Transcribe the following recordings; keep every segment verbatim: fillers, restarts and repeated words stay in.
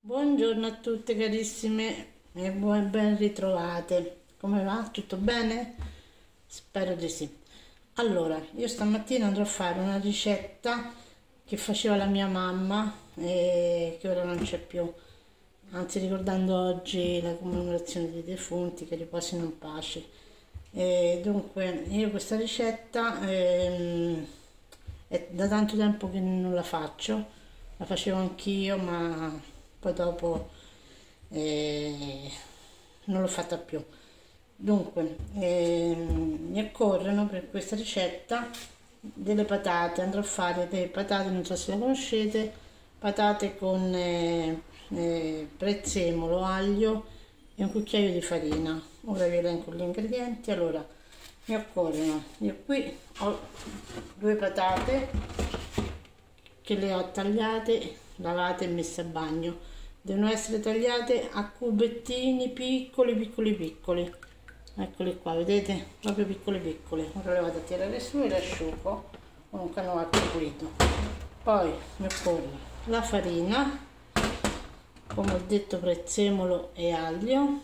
Buongiorno a tutte carissime e buon ben ritrovate. Come va? Tutto bene? Spero di sì. Allora, io stamattina andrò a fare una ricetta che faceva la mia mamma e che ora non c'è più. Anzi, ricordando oggi la commemorazione dei defunti, che riposino in pace. E dunque, io questa ricetta ehm, è da tanto tempo che non la faccio, la facevo anch'io, ma poi dopo eh, non l'ho fatta più. Dunque, ehm, mi occorrono per questa ricetta delle patate. Andrò a fare delle patate, non so se le conoscete, patate con eh, eh, prezzemolo, aglio e un cucchiaio di farina. Ora vi elenco gli ingredienti. Allora, mi occorrono, io qui ho due patate che le ho tagliate, lavate e messe a bagno. Devono essere tagliate a cubettini piccoli piccoli piccoli, eccoli qua, vedete? Proprio piccole piccole. Ora le vado a tirare su e le asciugo con un canovaccio pulito. Poi mi occorre la farina, come ho detto, prezzemolo e aglio,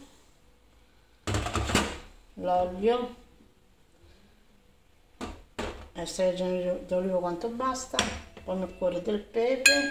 l'olio, extravergine d'oliva quanto basta, poi mi occorre del pepe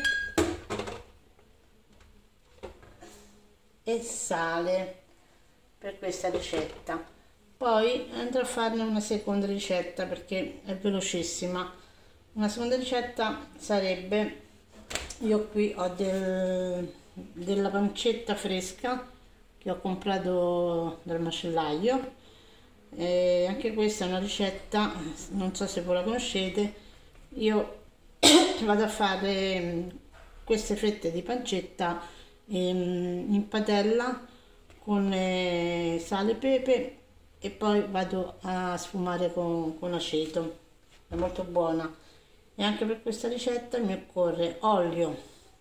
e sale per questa ricetta. Poi andrò a farne una seconda ricetta perché è velocissima. Una seconda ricetta sarebbe, io qui ho del, della pancetta fresca che ho comprato dal macellaio. E anche questa è una ricetta, non so se voi la conoscete. Io vado a fare queste fette di pancetta in padella con sale e pepe e poi vado a sfumare con, con aceto. È molto buona. E anche per questa ricetta mi occorre olio,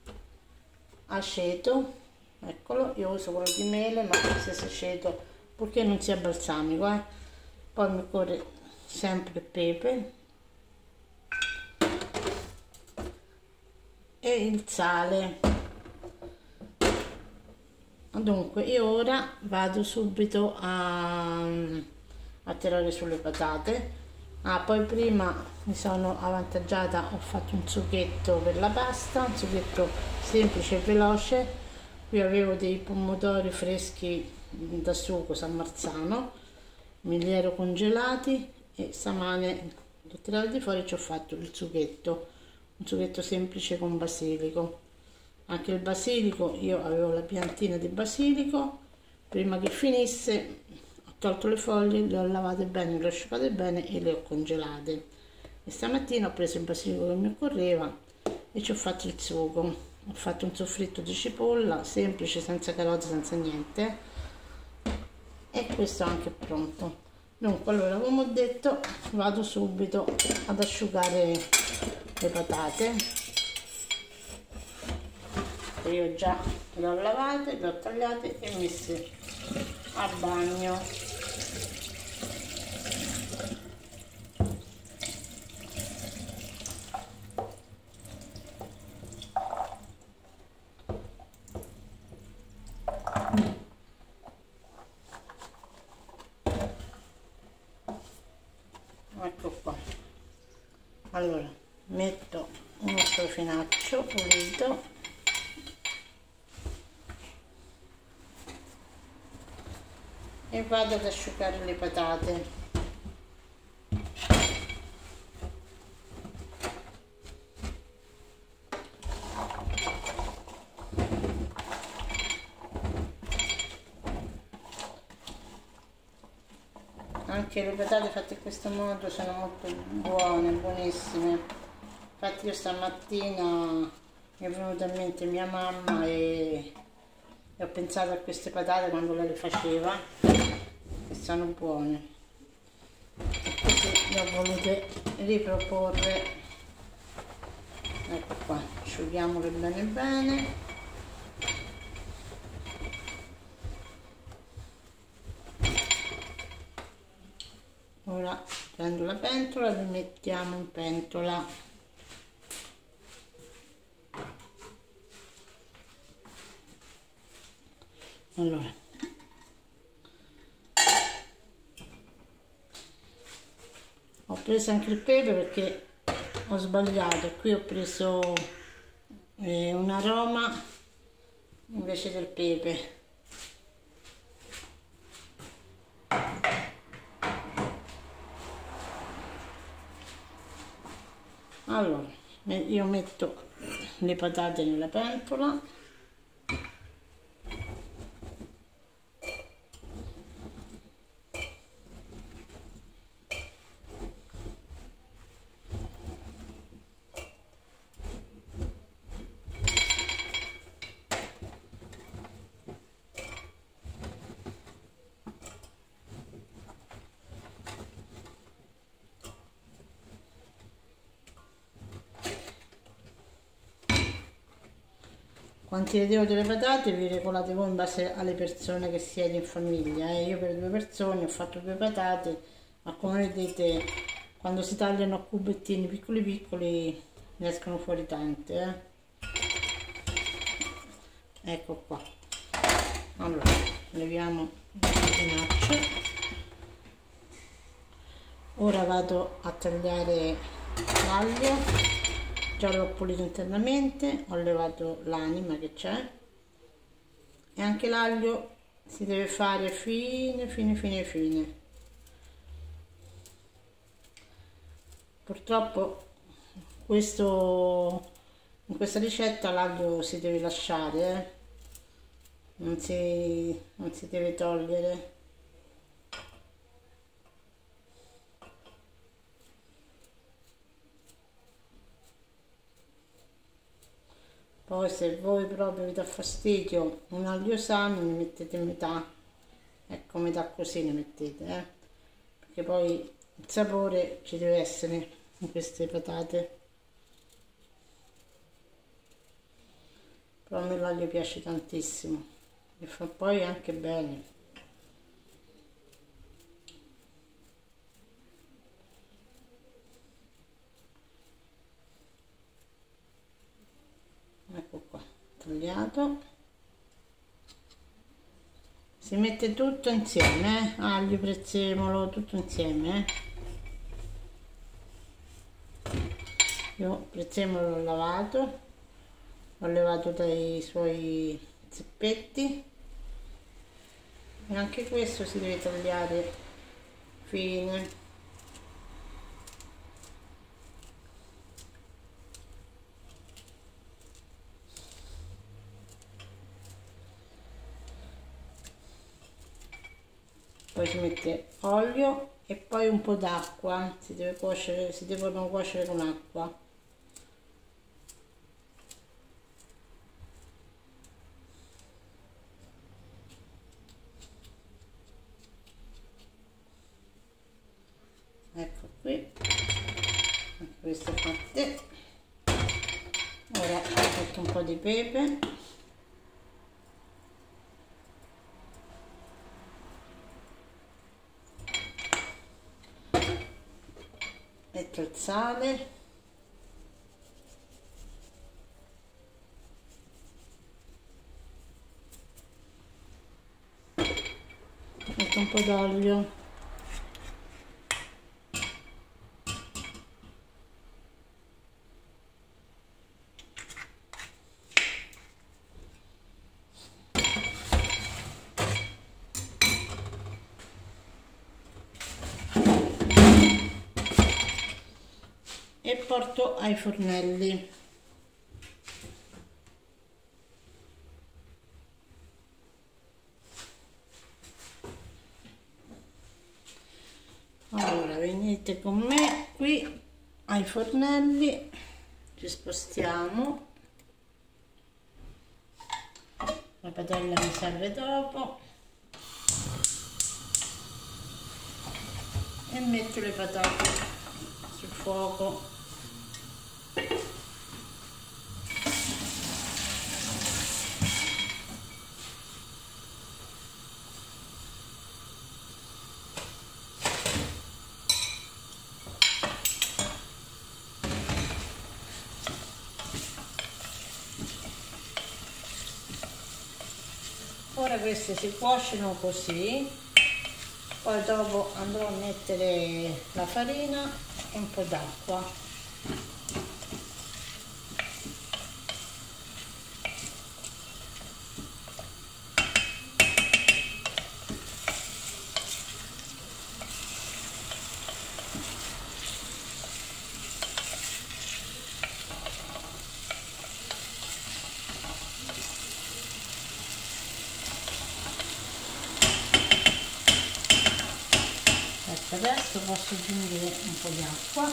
aceto, eccolo, io uso quello di mele, ma qualsiasi aceto purché non sia balsamico, eh. Poi mi occorre sempre pepe e il sale. Dunque, io ora vado subito a, a tirare sulle patate. Ah, poi prima mi sono avvantaggiata, ho fatto un sughetto per la pasta, un sughetto semplice e veloce. Qui avevo dei pomodori freschi da sugo San Marzano, me li ero congelati e stamane li ho tirati fuori e ci ho fatto il sughetto, un sughetto semplice con basilico. Anche il basilico, io avevo la piantina di basilico, prima che finisse ho tolto le foglie, le ho lavate bene, le ho asciugate bene e le ho congelate. E stamattina ho preso il basilico che mi occorreva e ci ho fatto il sugo. Ho fatto un soffritto di cipolla semplice, senza carote, senza niente, e questo anche è pronto. Dunque, allora, come ho detto, vado subito ad asciugare le patate. Io già le ho lavate, le ho tagliate e messe a bagno. Ecco qua. Allora, metto uno strofinaccio pulito e vado ad asciugare le patate. Anche le patate fatte in questo modo sono molto buone, buonissime. Infatti io stamattina mi è venuta in mente mia mamma e e ho pensato a queste patate quando lei le faceva, che sono buone, e così le ho volute riproporre. Ecco qua, asciughiamole bene bene. Ora prendo la pentola e le mettiamo in pentola. Allora, ho preso anche il pepe perché ho sbagliato, qui ho preso eh, un aroma invece del pepe. Allora, io metto le patate nella pentola, quanti ne devo delle patate vi regolate voi in base alle persone che siete in famiglia. Eh. Io per due persone ho fatto due patate, ma come vedete quando si tagliano a cubettini piccoli piccoli ne escono fuori tante. Eh. Ecco qua. Allora, leviamo il spinacio. Ora vado a tagliare l'aglio. Già l'ho pulito internamente, ho levato l'anima che c'è e anche l'aglio si deve fare fine fine fine fine. Purtroppo questo, in questa ricetta l'aglio si deve lasciare, eh? non, si, non si deve togliere. Poi se voi proprio vi dà fastidio un aglio sano ne mettete metà, ecco metà così ne mettete, eh? Perché poi il sapore ci deve essere in queste patate. Però a me l'aglio piace tantissimo e fa poi anche bene. Ecco qua, tagliato. Si mette tutto insieme, eh? Aglio, prezzemolo, tutto insieme. Eh? Io il prezzemolo l'ho lavato, l'ho levato dai suoi zeppetti e anche questo si deve tagliare fine. Poi si mette olio e poi un po' d'acqua, si deve cuocere, si devono cuocere con acqua. Ecco qui, anche queste fatte. Ora metto un po' di pepe. Metto il sale, metto un po' d'olio, e porto ai fornelli. Allora venite con me qui ai fornelli, ci spostiamo, la padella mi serve dopo e metto le patate sul fuoco. Ora queste si cuociono così, poi dopo andrò a mettere la farina e un po' d'acqua. Adesso posso aggiungere un po' di acqua,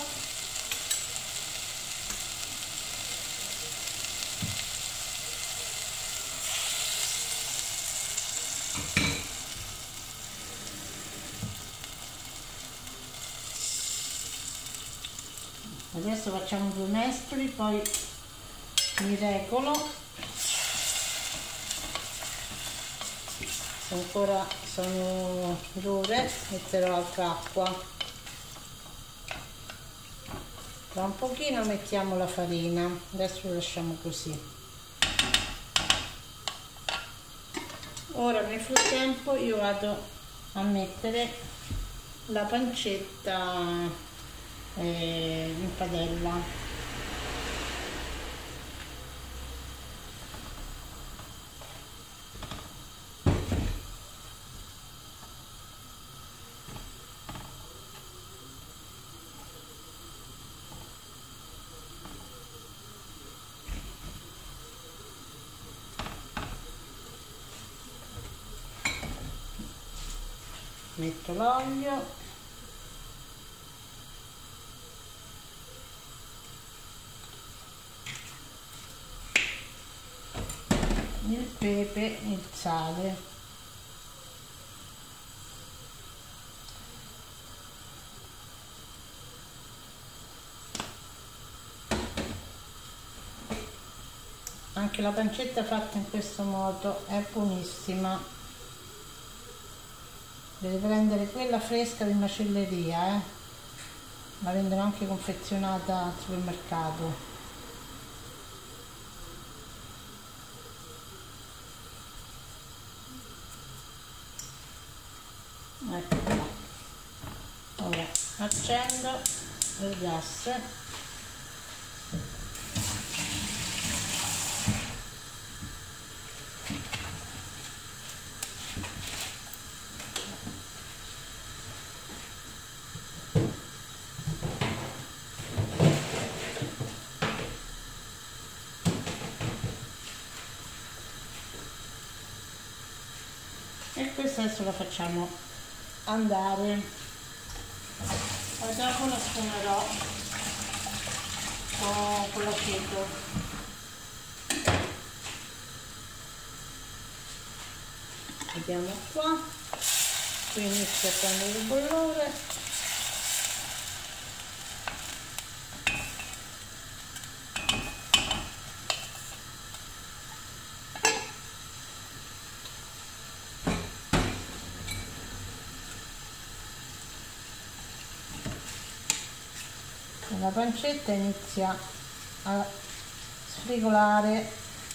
adesso facciamo due mescoli, poi mi regolo, se ancora sono dure metterò altra acqua. Tra un pochino mettiamo la farina, adesso lo lasciamo così. Ora nel frattempo io vado a mettere la pancetta eh, in padella. Metto l'olio, il pepe, il sale, anche la pancetta fatta in questo modo è buonissima. Devi prendere quella fresca di macelleria, eh? La vendono anche confezionata al supermercato. Ecco qua. Ora accendo il gas. E questa adesso la facciamo andare, poi dopo la sfumerò con, con l'aceto. Vediamo qua, qui inizia a prendere il bollore. La pancetta inizia a sfrigolare.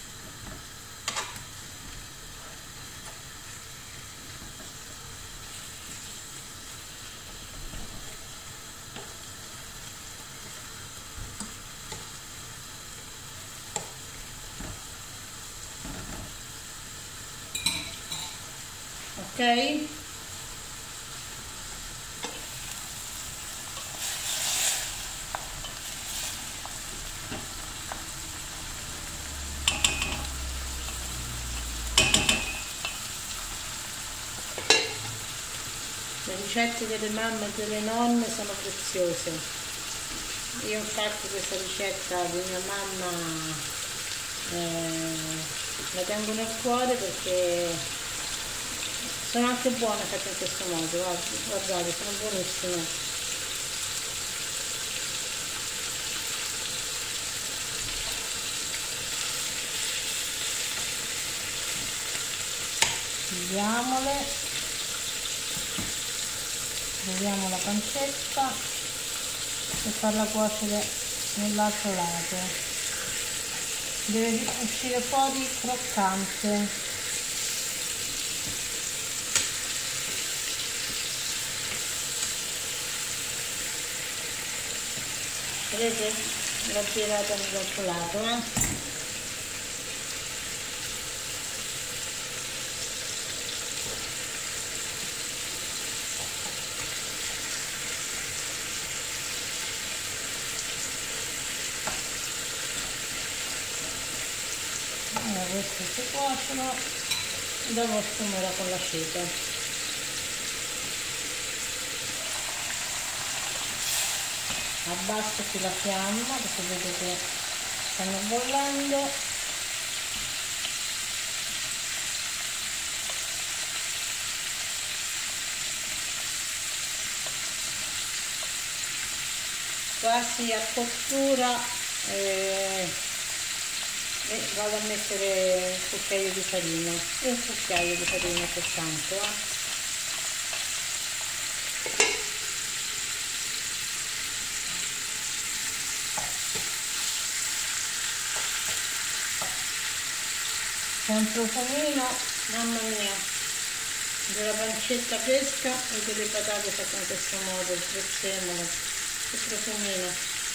Ok? Le ricette delle mamme e delle nonne sono preziose. Io infatti questa ricetta di mia mamma eh, la tengo nel cuore perché sono anche buone fatte in questo modo, guardate, sono buonissime. Vediamole. Togliamo la pancetta e farla cuocere nell'altro lato. Deve uscire fuori croccante. vedete? L'ho girata dall'altro lato, eh? Allora, queste si cuociono, dopo sfumerò con l'aceto. Abbasso qui la fiamma perché vedete che stanno bollendo. Quasi a cottura e, e vado a mettere un cucchiaio di farina, un cucchiaio di farina soltanto, eh. C'è un profumino, mamma mia, della pancetta fresca e delle patate fatte in questo modo, il prezzemolo, che profumino.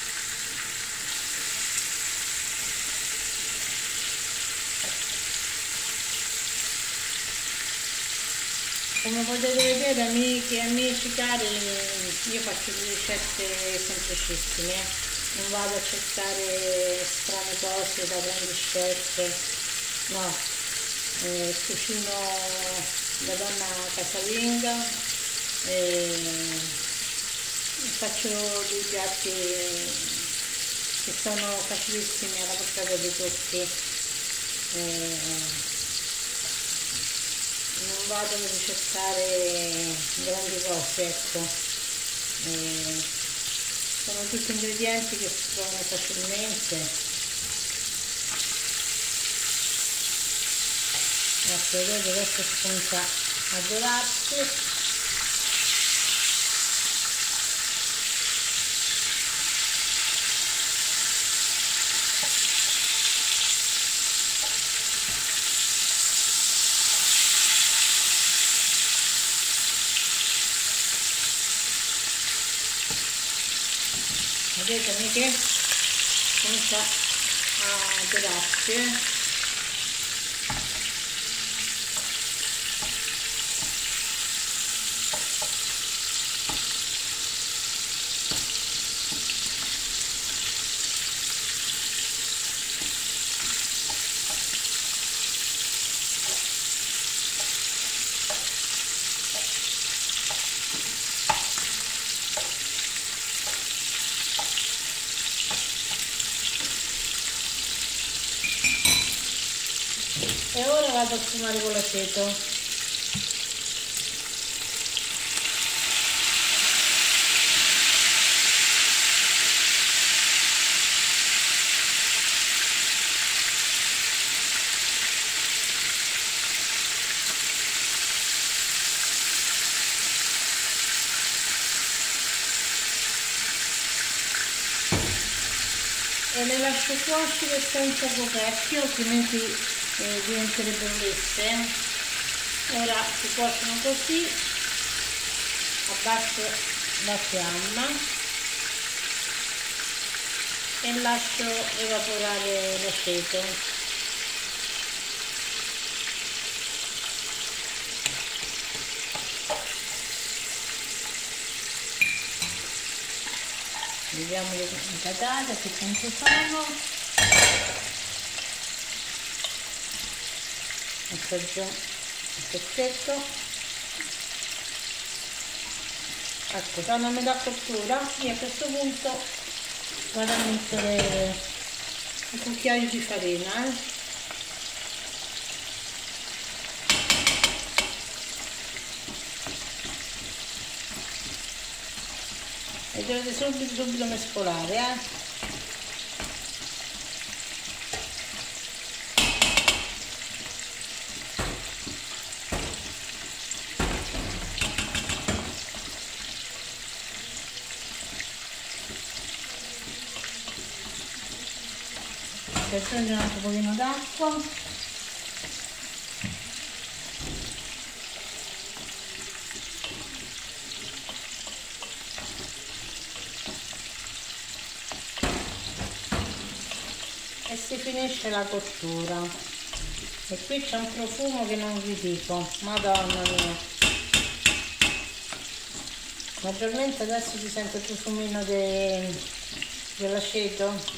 Come potete vedere, amiche e amici cari, io faccio ricette semplicissime, non vado a cercare strane cose da grandi chef. No, eh, cucino da donna casalinga, eh, faccio dei piatti che sono facilissimi alla portata di tutti, eh, non vado a ricercare grandi cose, ecco, eh, sono tutti ingredienti che si trovano facilmente. Ecco, vedete, adesso si comincia a dorarsi. Vedete amiche? Comincia a dorarsi, eh? E ora vado a sfumare con l'aceto. E le lascio cuocere senza coperchio, altrimenti eh, diventerebbero lesse. Ora si cuociono così, abbasso la fiamma e lascio evaporare l'aceto. Vediamo le patate che quanto sono. Assaggio un pezzetto. Ecco, sono a metà cottura e a questo punto vado a mettere un cucchiaio di farina, eh. E dovete subito subito mescolare, eh. Per prendere un altro pochino d'acqua. finisce la cottura. E qui c'è un profumo che non vi dico, madonna mia. Maggiormente adesso si sente il profumino de, dell'aceto.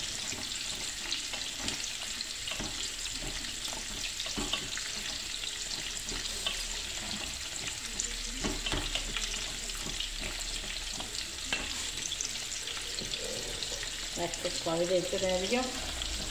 Ecco qua, vedete meglio?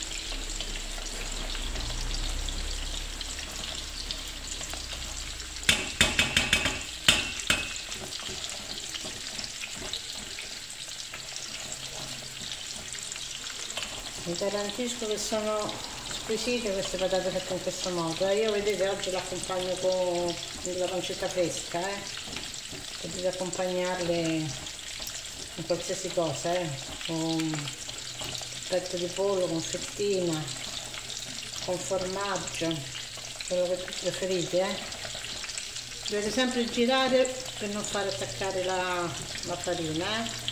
Vi garantisco che sono squisite queste patate fatte in questo modo. Eh, io vedete oggi l'accompagno con la pancetta fresca, eh. Potete accompagnarle in qualsiasi cosa, eh. Con petto di pollo, con fettina, con formaggio, quello che preferite, eh. Dovete sempre girare per non far attaccare la, la farina, eh.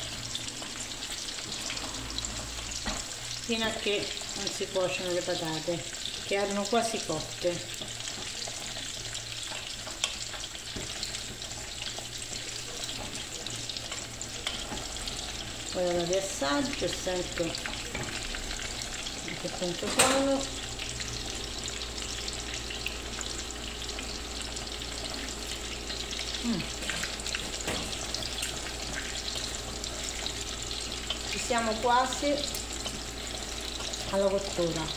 Fino a che non si cuociono le patate, che erano quasi cotte. Poi ora li assaggio e sento a che punto sono. Mm. Ci siamo quasi alla cottura.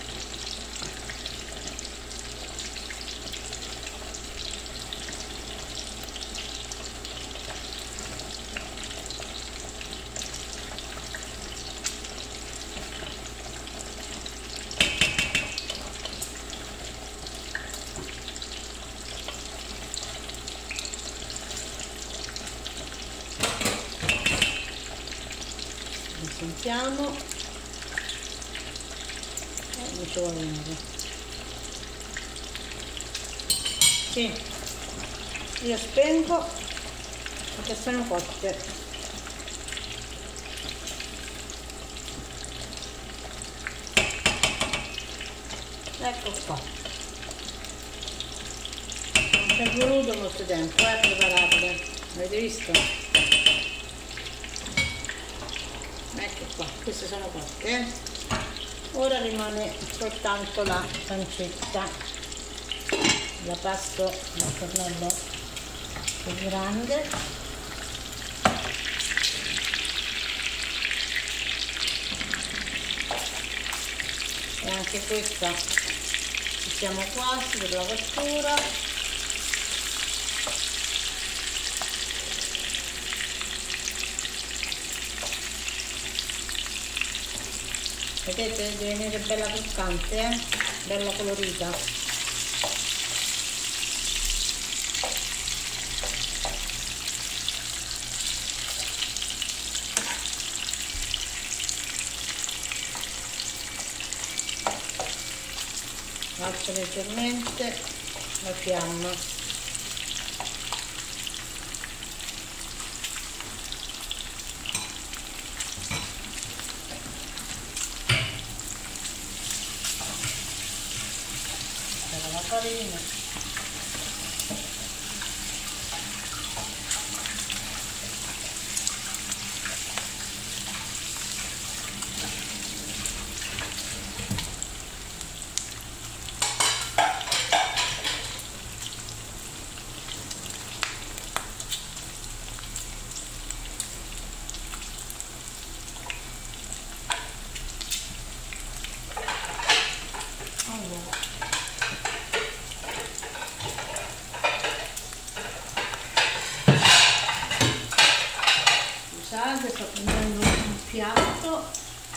Li sentiamo. Non ci vuole niente. Sì, io spengo perché sono cotte. Ecco qua. Non ci è voluto molto tempo eh, a prepararle. Avete visto? Ecco qua, queste sono cotte, eh. Ora rimane soltanto la pancetta, la passo nel fornello più grande. E anche questa ci siamo quasi per la cottura. Vedete, deve venire bella croccante, eh? Bella colorita. Alzo leggermente la fiamma. La farina. Allora. Scusate, sto prendendo un piatto.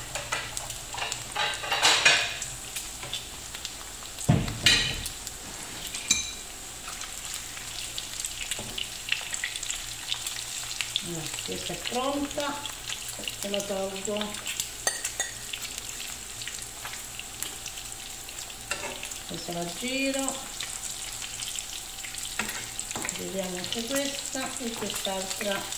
Allora, questa è pronta e la tolgo. Questa la giro, giriamo anche questa e quest'altra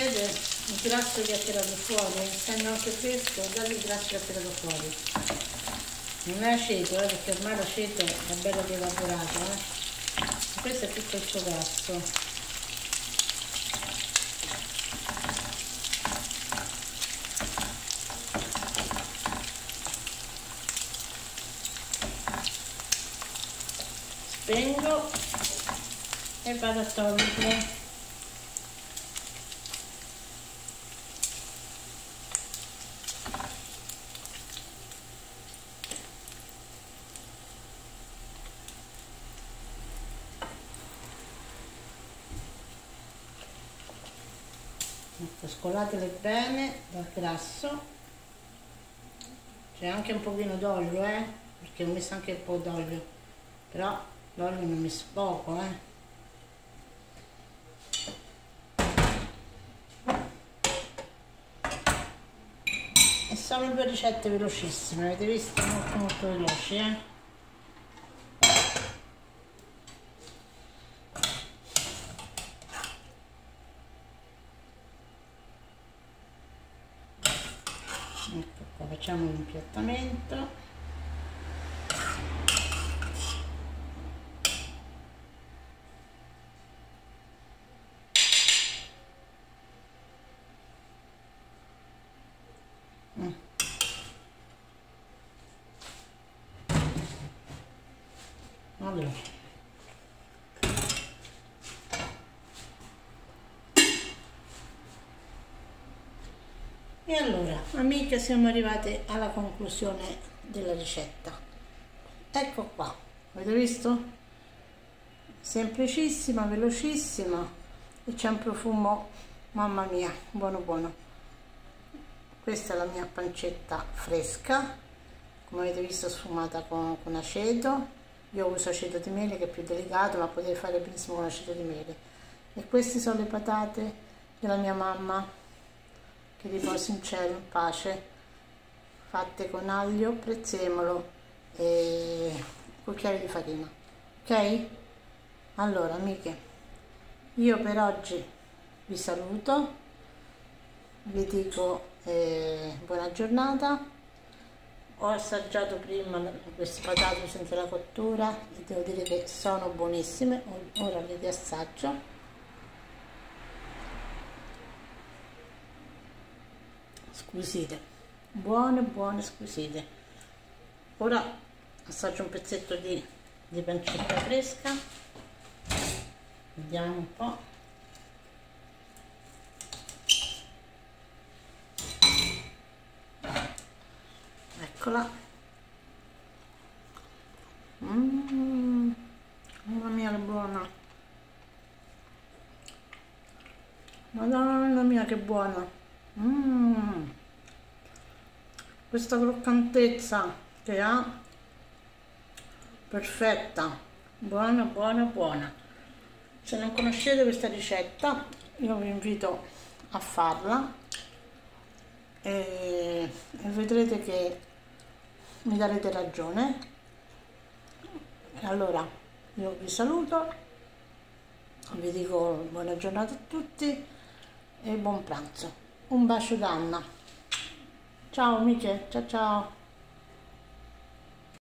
vede il grasso che ha tirato fuori, essendo anche fresco, guardate il grasso che ha tirato fuori. Non è aceto, eh, perché ormai l'aceto è bello evaporato, eh. Questo è tutto il suo grasso. Spengo e vado a toglierlo. Ecco, scolatele bene dal grasso. C'è anche un pochino d'olio, eh, perché ho messo anche un po' d'olio, però l'olio ne ho messo poco, eh. E sono due ricette velocissime, avete visto? Molto molto veloci, eh. Ecco qua, facciamo l'impiattamento. Mm. Allora. E allora, amiche, siamo arrivate alla conclusione della ricetta. Ecco qua, avete visto? Semplicissima, velocissima e c'è un profumo, mamma mia, buono buono. Questa è la mia pancetta fresca, come avete visto sfumata con, con aceto. Io uso aceto di mele che è più delicato, ma potete fare benissimo con aceto di mele. E queste sono le patate della mia mamma, che riposi in cielo in pace, fatte con aglio, prezzemolo e cucchiaio di farina. Ok? Allora, amiche, io per oggi vi saluto, vi dico eh, buona giornata. Ho assaggiato prima queste patate senza la cottura e devo dire che sono buonissime. Ora le riassaggio. Squisite, buone buone squisite. Ora assaggio un pezzetto di, di pancetta fresca, vediamo un po'. Eccola. Mm, mamma mia che buona, madonna mia che buona. Mm. Questa croccantezza che ha, perfetta, buona buona buona. Se non conoscete questa ricetta io vi invito a farla e, e vedrete che mi darete ragione. Allora io vi saluto, vi dico buona giornata a tutti e buon pranzo. Un bacio da Anna. Ciao amiche, ciao ciao.